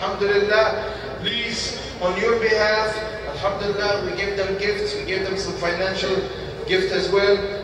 Alhamdulillah, please, on your behalf, Alhamdulillah, we give them gifts, we give them some financial gift as well.